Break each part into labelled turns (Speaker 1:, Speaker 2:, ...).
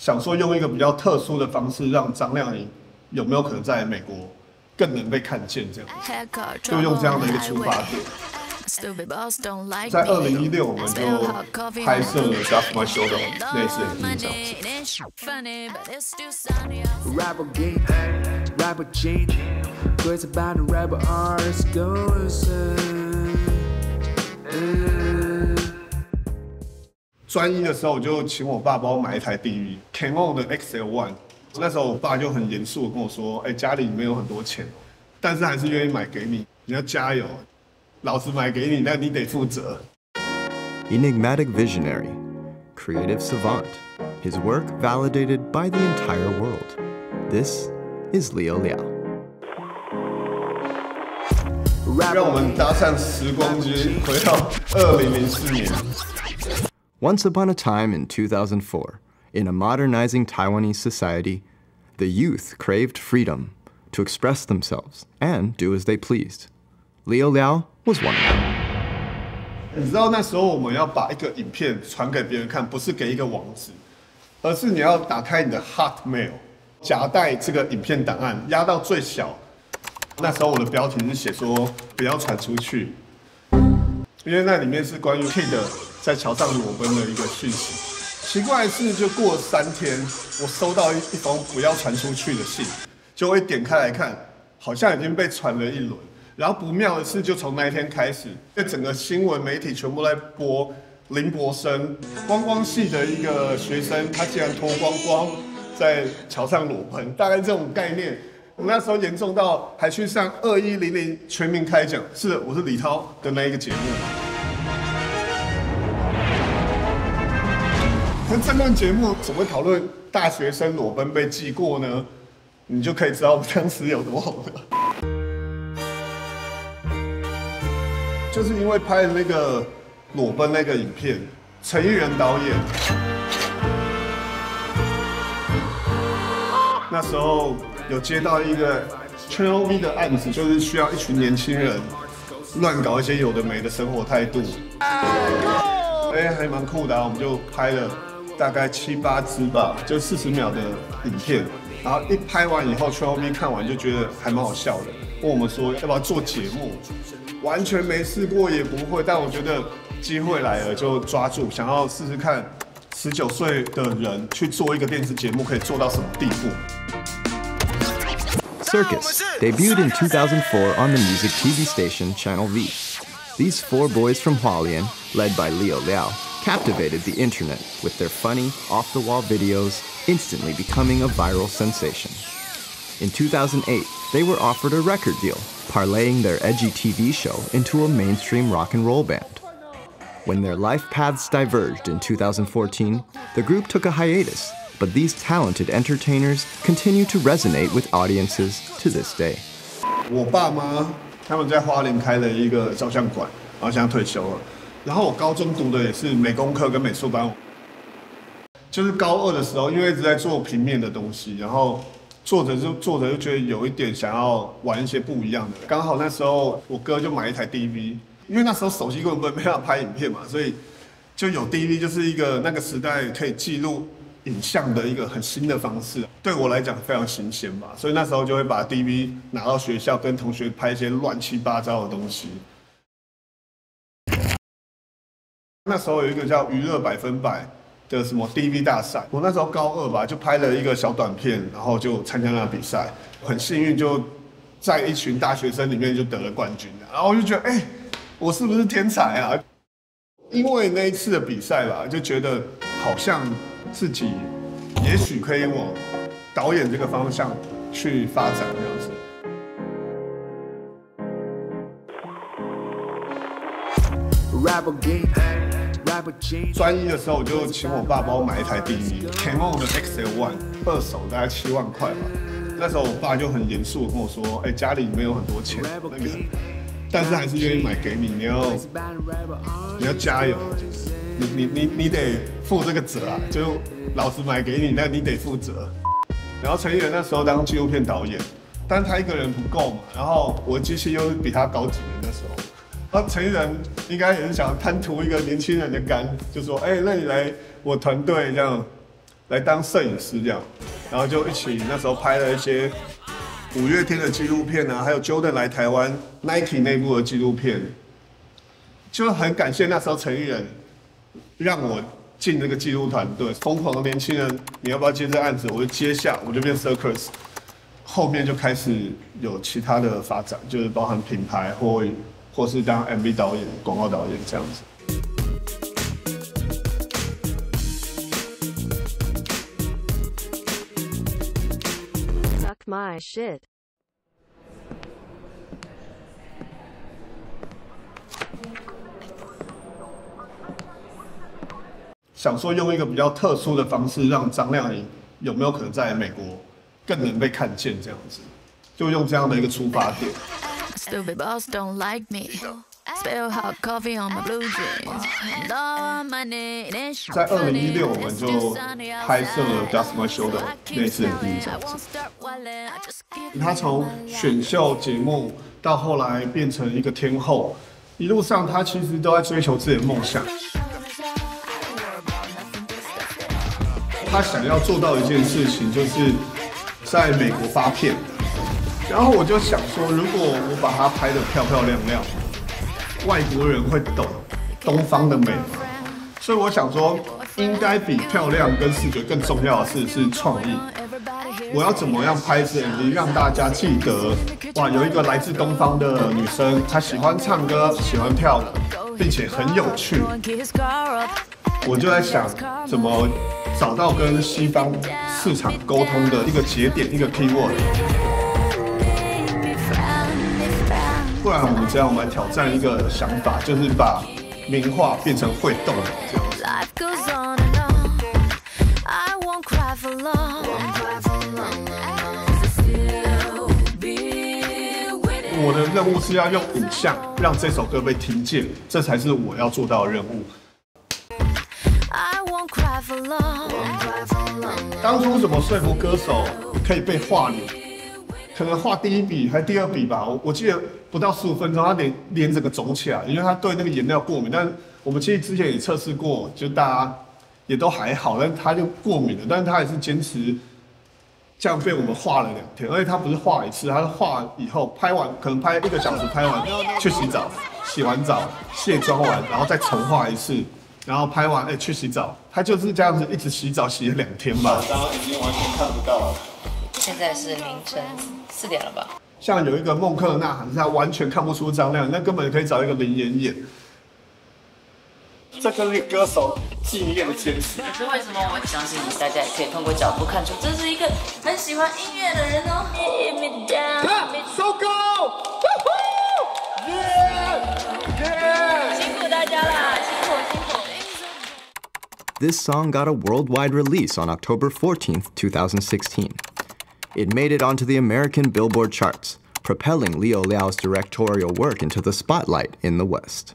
Speaker 1: 想说用一个比较特殊的方式，让张靓颖有没有可能在美国更能被看见，这样，就用这样的一个出发点。在2016，我们就拍摄了《Just My Shoulder》类似的影专一的时候，我就请我爸帮我买一台 DV，Canon 的 XL1。那时候我爸就很严肃的跟我说：“哎，家里没有很多钱，但是还是愿意买给你，你要加油。老子买给你，但你得负责。”
Speaker 2: Enigmatic visionary, creative savant, his work validated by the entire world. This is Leo Liao.
Speaker 1: 让我们搭上时光机，回到2004年。
Speaker 2: Once upon a time in 2004, in a modernizing Taiwanese society, the youth craved freedom to express themselves and do as they pleased. Leo Liao was one of them.
Speaker 1: 你知道那时候我们要把一个影片传给别人看，不是给一个网址，而是你要打开你的 Hotmail， 夹带这个影片档案，压到最小。那时候我的标题是写说不要传出去，因为那里面是关于 Kid 在桥上裸奔的一个讯息。奇怪的是，就过了3天，我收到一封不要传出去的信，就会点开来看，好像已经被传了一轮。然后不妙的是，就从那一天开始，这整个新闻媒体全部在播林柏生观光系的一个学生，他竟然脱光光在桥上裸奔，大概这种概念。我们那时候严重到还去上2100全民开讲，是的，我是李涛的那一个节目。那这段节目怎么讨论大学生裸奔被记过呢？你就可以知道我当时有多红了。就是因为拍了那个裸奔那个影片，陈玉仁导演那时候有接到一个 Channel V 的案子，就是需要一群年轻人乱搞一些有的没的生活态度，还蛮酷的啊，我们就拍了大概7、8支吧，就40秒的影片，然后一拍完以后 ，Channel V 看完就觉得还蛮好笑的，问我们说要不要做节目。完全没试过也不会，但我觉得机会来了就抓住，想要试试看19岁的人去做一个电视节目可以做到什么地步。
Speaker 2: Circus debuted in 2004 on the music TV station Channel V. These 4 boys from Hualien, led by Leo Liao, captivated the internet with their funny, off-the-wall videos, instantly becoming a viral sensation. In 2008, they were offered a record deal, parlaying their edgy TV show into a mainstream rock and roll band. When their life paths diverged in 2014, the group took a hiatus, but these talented entertainers continue to resonate with audiences to this day.
Speaker 1: 我爸妈他们在花莲开了一个照相馆，然后现在退休了。然后我高中读的也是美工科跟美术班，就是高2的时候，因为一直在做平面的东西，然后做着就觉得有一点想要玩一些不一样的。刚好那时候我哥就买一台 DV， 因为那时候手机根本没办法拍影片嘛，所以就有 DV 就是一个那个时代可以记录影像的一个很新的方式，对我来讲非常新鲜吧。所以那时候就会把 DV 拿到学校跟同学拍一些乱七八糟的东西。那时候有一个叫娱乐100%的什么 DV 大赛，我那时候高2吧，就拍了一个小短片，然后就参加那个比赛，很幸运就在一群大学生里面就得了冠军，然后我就觉得，我是不是天才啊？因为那一次的比赛吧，就觉得好像自己也许可以往导演这个方向去发展这样子。专一的时候，我就请我爸帮我买一台 DV，Canon 的 XL1，二手大概7万块吧。那时候我爸就很严肃的跟我说：“家里没有很多钱，但是还是愿意买给你，你要加油，你得负这个责啊！就老子买给你，但你得负责。”然后陈奕仁那时候当纪录片导演，但他一个人不够嘛，然后我的机器又比他高几年那时候。然后陈奕仁应该也是想贪图一个年轻人的肝，就说：“那你来我团队这样。” 来当摄影师这样，然后就一起那时候拍了一些5月天的纪录片啊，还有 Jordan 来台湾 Nike 内部的纪录片，就很感谢那时候陈奕仁让我进那个纪录团队。疯狂的年轻人，你要不要接这个案子？我就接下，我就变 Circus。后面就开始有其他的发展，就是包含品牌或是当 MV 导演、广告导演这样子。
Speaker 3: Suck my shit.
Speaker 1: 想说用一个比较特殊的方式，让张靓颖有没有可能在美国更能被看见，这样子，就用这样的一个出发点。
Speaker 4: Stupid boss don't like me. Spill hot coffee on my blue jeans.
Speaker 1: 在2016，我们就拍摄了《Dust My Shoulder》那次的第一场。他从选秀节目到后来变成一个天后，一路上他其实都在追求自己的梦想。他想要做到一件事情，就是在美国发片。然后我就想说，如果我把它拍得漂漂亮亮，外国人会懂东方的美。所以我想说，应该比漂亮跟视觉更重要的是创意。我要怎么样拍这 MV， 让大家记得，哇，有一个来自东方的女生，她喜欢唱歌，喜欢跳舞，并且很有趣。我就在想，怎么找到跟西方市场沟通的一个节点，一个 keyword。不然我们这样，我们来挑战一个想法，就是把名画变成会动的这样子。我的任务是要用影像让这首歌被听见，这才是我要做到的任务。当初怎么说服歌手可以被画脸？可能画第一笔还第二笔吧，我记得不到15分钟，他脸整个肿起来，因为他对那个颜料过敏。但我们其实之前也测试过，就大家也都还好，但他就过敏了，但是他还是坚持这样被我们画了2天，而且他不是画一次，他是画以后拍完，可能拍1个小时，拍完去洗澡，洗完澡卸妆完，然后再重画一次。然后拍完，去洗澡，他就是这样子一直洗澡，洗了2天吧。刚刚已经完全看不到了。
Speaker 5: 现在是凌晨4点了吧？
Speaker 1: 像有一个孟克呐喊，他完全看不出张靓颖，那根本可以找一个林妍演。这就是歌手敬业的坚持。
Speaker 5: 可是为什么我相信大家也可以通过脚步看出，这是一个很喜欢音乐的人哦。
Speaker 1: 收工！
Speaker 5: 辛苦大家啦，辛苦。
Speaker 2: This song got a worldwide release on October 14th, 2016. It made it onto the American Billboard charts, propelling Leo Liao's directorial work into the spotlight in the West.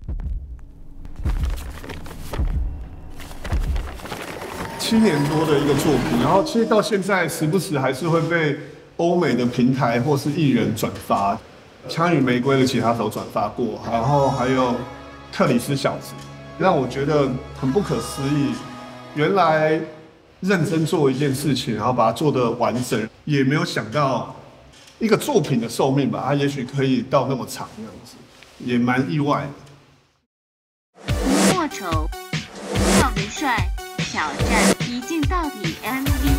Speaker 1: 7年多的一个作品，然后其实到现在时不时还是会被欧美的平台或是艺人转发，枪与玫瑰的吉他手转发过，然后还有克里斯小子。让我觉得很不可思议，原来认真做一件事情，然后把它做得完整，也没有想到一个作品的寿命吧，它也许可以到那么长这样子，也蛮意外的。
Speaker 6: 莫愁，赵维帅挑战一镜到底 MV。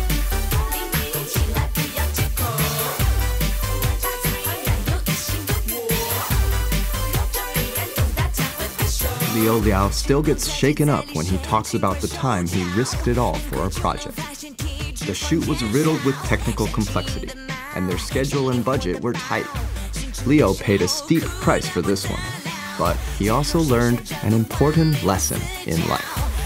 Speaker 2: Leo Liao still gets shaken up when he talks about the time he risked it all for a project. The shoot was riddled with technical complexity, and their schedule and budget were tight. Leo paid a steep price for this one, but he also learned an important lesson in life.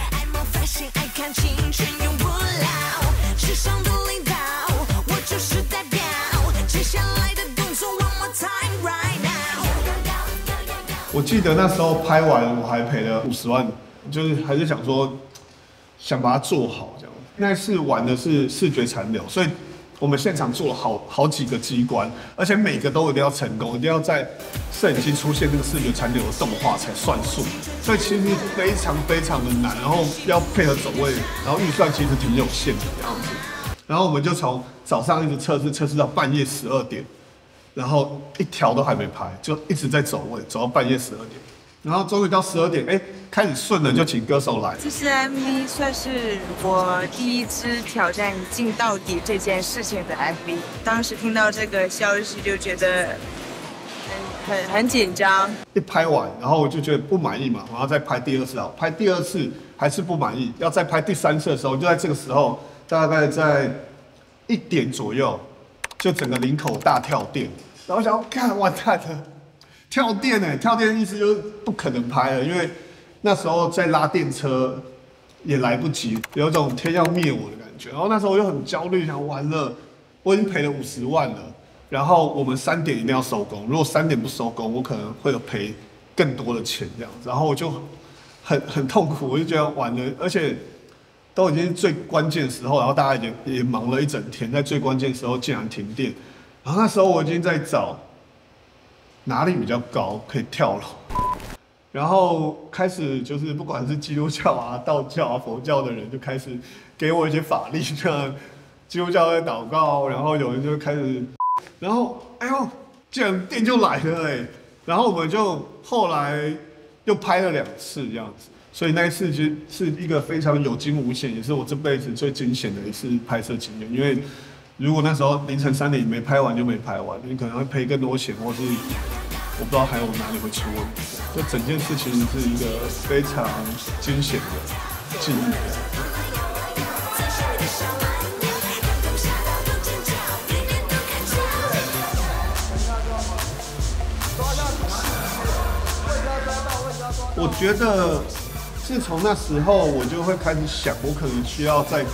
Speaker 1: I 我记得那时候拍完，我还赔了50万，就是还是想说，想把它做好这样。那次玩的是视觉残留，所以我们现场做了好几个机关，而且每个都一定要成功，一定要在摄影机出现那个视觉残留的动画才算数，所以其实非常的难，然后要配合走位，然后预算其实挺有限的这样子。然后我们就从早上一直测试到半夜12点，然后一条都还没拍，就一直在走位，走到半夜12点。然后终于到12点，开始顺了，就请歌手来。
Speaker 7: 这支 MV 算是我第一支挑战进到底这件事情的 MV。当时听到这个消息就觉得很紧张。
Speaker 1: 一拍完，然后我就觉得不满意嘛，然后再拍第2次，拍第2次还是不满意，要再拍第3次的时候，就在这个时候，大概在1点左右，就整个林口大跳电，然后想要看完蛋了。跳电跳电的意思就是不可能拍了，因为那时候在拉电车也来不及，有种天要灭我的感觉。然后那时候我就很焦虑，想完了，我已经赔了50万了，然后我们3点一定要收工，如果3点不收工，我可能会有赔更多的钱这样子。然后我就很痛苦，我就觉得完了，而且都已经是最关键的时候，然后大家也忙了一整天，在最关键的时候竟然停电。然后那时候我已经在找哪里比较高可以跳楼，然后开始就是不管是基督教啊、道教啊、佛教的人就开始给我一些法力，像基督教在祷告，然后有人就开始，然后竟然电就来了然后我们就后来又拍了2次这样子，所以那一次其实是一个非常有惊无险，也是我这辈子最惊险的一次拍摄经验，因为如果那时候凌晨3点没拍完就没拍完，你可能会赔更多钱，或是我不知道还有哪里会出问题。就整件事情是一个非常惊险的记忆。我觉得自从那时候，我就会开始想，我可能需要再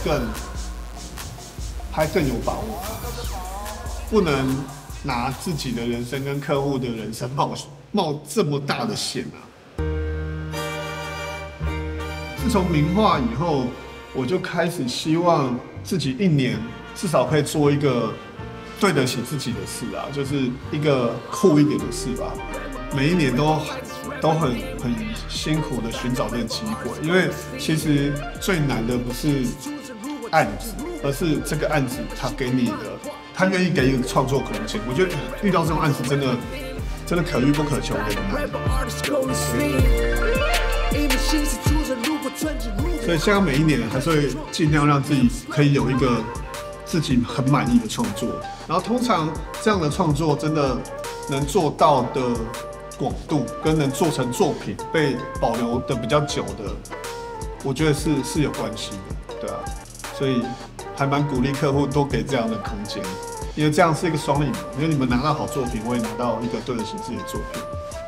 Speaker 1: 拍更有把握，不能拿自己的人生跟客户的人生冒这么大的险啊！自从名画以后，我就开始希望自己1年至少可以做一个对得起自己的事啊，就是一个酷一点的事吧。每一年都很辛苦的寻找这个机会，因为其实最难的不是案子，而是这个案子他给你的，他愿意给一个创作空间。我觉得遇到这种案子真的可遇不可求的难。所以现在每一年还是会尽量让自己可以有一个自己很满意的创作，然后通常这样的创作真的能做到的广度，跟能做成作品被保留的比较久的，我觉得是有关系的，对啊，所以还蛮鼓励客户多给这样的空间，因为这样是一个双赢，因为你们拿到好作品，我也拿到一个对得起自己的作品。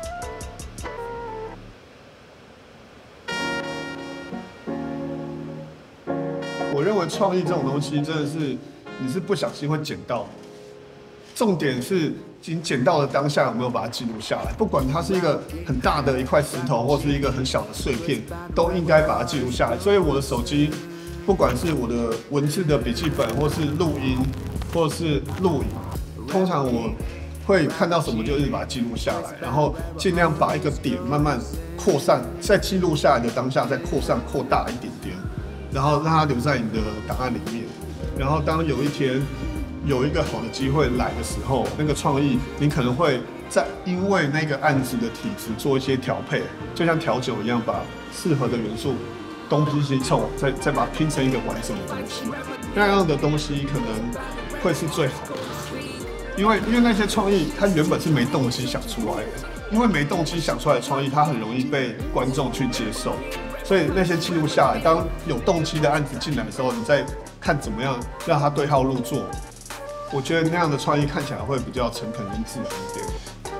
Speaker 1: 我认为创意这种东西真的是你是不小心会捡到的，重点是你捡到的当下有没有把它记录下来，不管它是一个很大的一块石头，或是一个很小的碎片，都应该把它记录下来。所以我的手机，不管是我的文字的笔记本，或是录音，或是录影，通常我会看到什么就一直把它记录下来，然后尽量把一个点慢慢扩散，在记录下来的当下再扩大一点点，然后让它留在你的档案里面。然后当有一天有一个好的机会来的时候，那个创意你可能会在因为那个案子的体质做一些调配，就像调酒一样，把适合的元素东拼西凑，再把它拼成一个完整的东西。那样的东西可能会是最好的，因为那些创意它原本是没动机想出来的，因为没动机想出来的创意，它很容易被观众去接受。所以那些记录下来，当有动机的案子进来的时候，你再看怎么样让它对号入座。我觉得那样的创意看起来会比较诚恳跟自然一点。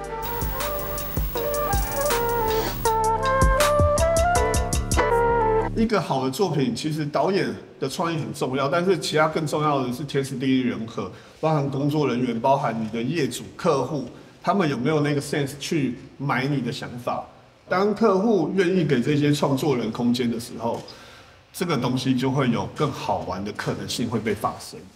Speaker 1: 一个好的作品，其实导演的创意很重要，但是其他更重要的是天时地利人和，包含工作人员，包含你的业主、客户，他们有没有那个 sense 去买你的想法。当客户愿意给这些创作人空间的时候，这个东西就会有更好玩的可能性会被发生。